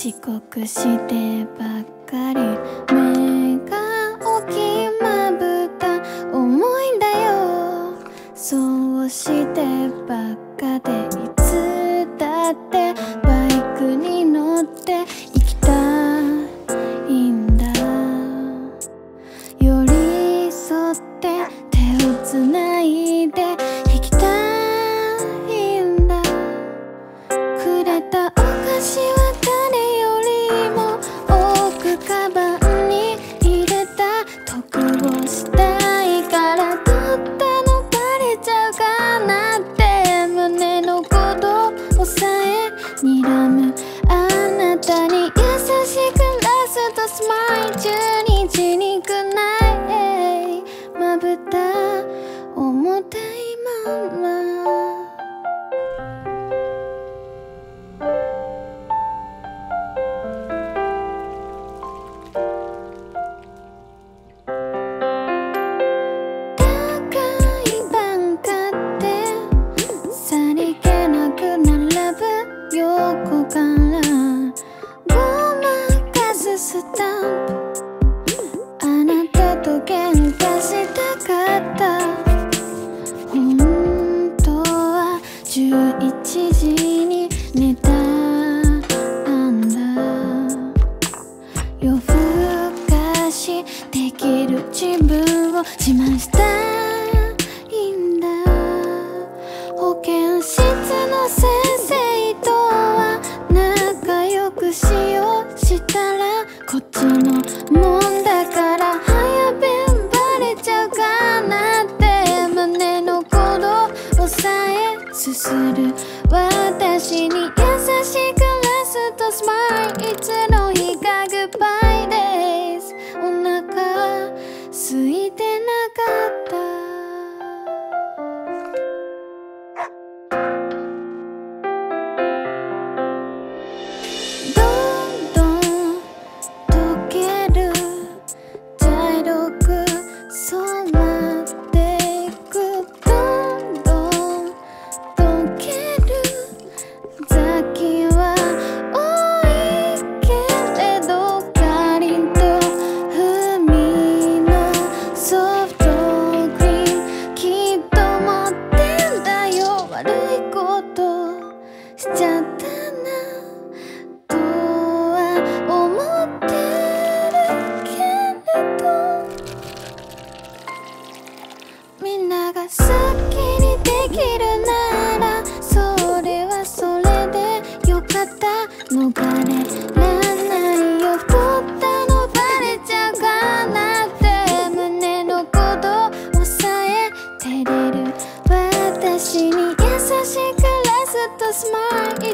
遅刻してばっかり目が大きいまぶた重いんだよ。そうしてばっかでいつだってバイクに乗って行きたいんだ。寄り添って手をつないで行きたいんだ。くれたお菓子は誰よりも多くカバンに入れた。得をしたいから取ったのバレちゃうかなって胸の鼓動を抑え睨むあなたに優しくラストスマイル。中日にくないまぶた重たいまま。横からごまかすスタンプ。あなたと喧嘩したかった。本当は11時に寝たんだ。夜更かしできる自分を自慢したいんだ。保健室の先生と仲良くしようしたらこっちのもんだから早弁バレちゃうかなって胸の鼓動抑えすする私に優しくラストスマイル。いつの日かグッバイデイズ。お腹空いてなかった。しちゃったなとは思ってるけれど、みんなが好きにできるならそれはそれでよかった。逃れらないよ。太ったのバレちゃうかなって胸の鼓動抑え照れる私に優しくラストスマイル。